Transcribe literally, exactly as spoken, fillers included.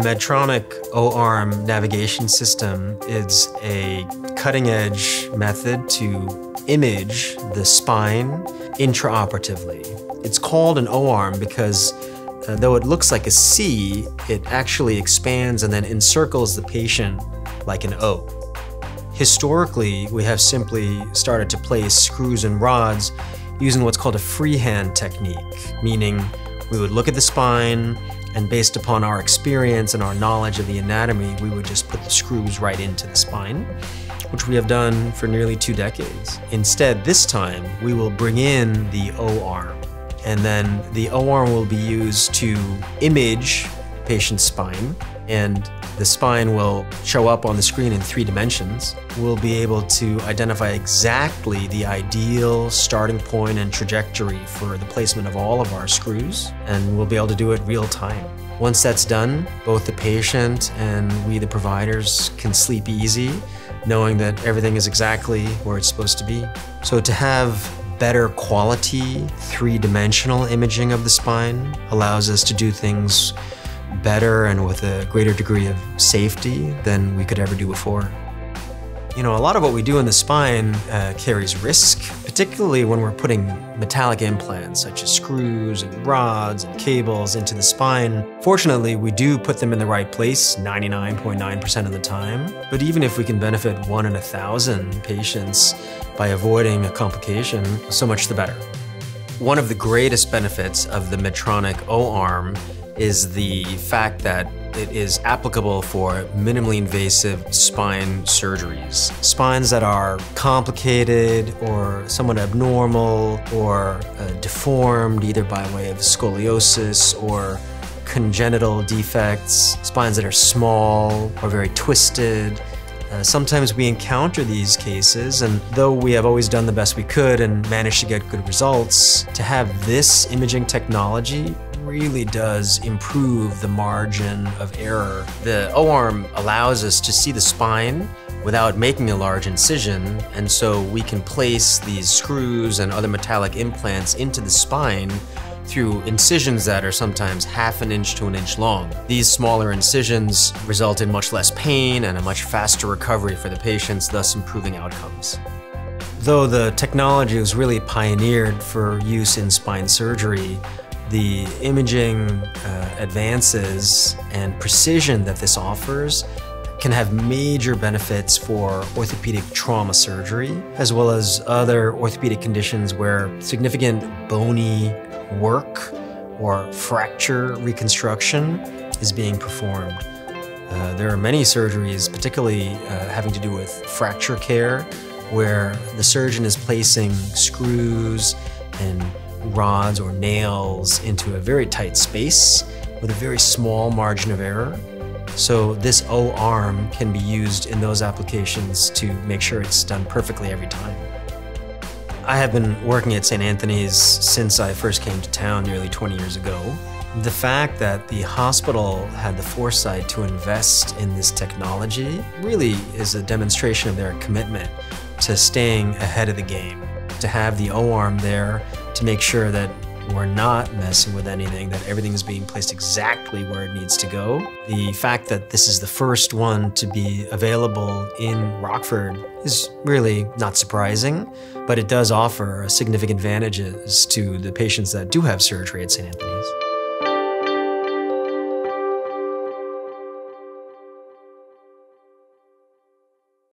Medtronic O-arm navigation system is a cutting-edge method to image the spine intraoperatively. It's called an O-arm because uh, though it looks like a C, it actually expands and then encircles the patient like an O. Historically, we have simply started to place screws and rods using what's called a freehand technique, meaning we would look at the spine, and based upon our experience and our knowledge of the anatomy, we would just put the screws right into the spine, which we have done for nearly two decades. Instead, this time, we will bring in the O-arm, and then the O-arm will be used to image the patient's spine, and the spine will show up on the screen in three dimensions. We'll be able to identify exactly the ideal starting point and trajectory for the placement of all of our screws, and we'll be able to do it real time. Once that's done, both the patient and we, the providers, can sleep easy, knowing that everything is exactly where it's supposed to be. So to have better quality, three-dimensional imaging of the spine allows us to do things better and with a greater degree of safety than we could ever do before. You know, a lot of what we do in the spine uh, carries risk, particularly when we're putting metallic implants such as screws and rods and cables into the spine. Fortunately, we do put them in the right place ninety-nine point nine percent of the time, but even if we can benefit one in a thousand patients by avoiding a complication, so much the better. One of the greatest benefits of the Medtronic O-arm is the fact that it is applicable for minimally invasive spine surgeries. Spines that are complicated or somewhat abnormal or uh, deformed either by way of scoliosis or congenital defects, spines that are small or very twisted. Uh, sometimes we encounter these cases, and though we have always done the best we could and managed to get good results, to have this imaging technology really does improve the margin of error. The O-arm allows us to see the spine without making a large incision, and so we can place these screws and other metallic implants into the spine through incisions that are sometimes half an inch to an inch long. These smaller incisions result in much less pain and a much faster recovery for the patients, thus improving outcomes. Though the technology was really pioneered for use in spine surgery, the imaging uh, advances and precision that this offers can have major benefits for orthopedic trauma surgery, as well as other orthopedic conditions where significant bony work or fracture reconstruction is being performed. Uh, there are many surgeries, particularly uh, having to do with fracture care, where the surgeon is placing screws and rods or nails into a very tight space with a very small margin of error. So this O-arm can be used in those applications to make sure it's done perfectly every time. I have been working at Saint Anthony's since I first came to town nearly twenty years ago. The fact that the hospital had the foresight to invest in this technology really is a demonstration of their commitment to staying ahead of the game. To have the O-arm there to make sure that we're not messing with anything, that everything is being placed exactly where it needs to go. The fact that this is the first one to be available in Rockford is really not surprising, but it does offer significant advantages to the patients that do have surgery at Saint Anthony's.